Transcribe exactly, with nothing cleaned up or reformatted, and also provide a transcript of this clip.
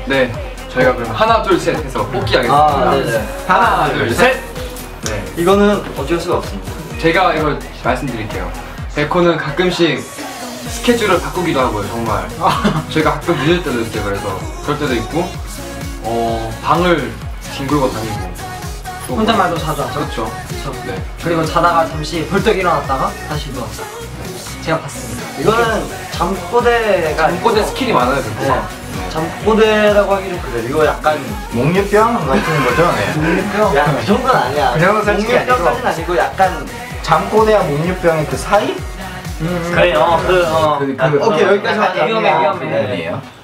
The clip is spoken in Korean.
네, 저희가 그럼 하나 둘 셋 해서 뽑기 하겠습니다. 아, 네네. 하나 둘 셋. 네. 이거는 어쩔 수가 없습니다. 제가 이걸 말씀드릴게요. 백호는 가끔씩 스케줄을 바꾸기도 하고요, 정말. 저희가 가끔 늦을 때도 있어요. 그래서 그럴 때도 있고, 어 방을 뒹굴고 다니고. 혼잣말도 자주 하죠. 그렇죠. 그렇죠. 네. 그리고 자다가 잠시 벌떡 일어났다가 다시 누웠어. 네. 제가 봤습니다. 이거는 잠꼬대가 잠꼬대 스킬이 많아요, 백호가. 네. 네. 잠꼬대라고 하기는 그래요. 이거 약간 목류병 같은 거죠? 네. 목류병? 야, 그 정도는 아니야. 그 정도는 솔직히 목류병까지는 아니고 약간 잠꼬대와 목류병의 그 사이? 음, 그래요. 그, 어. 그, 그, 오케이, 여기까지만 약간 위험해, 애매한 위험해. 부분이에요.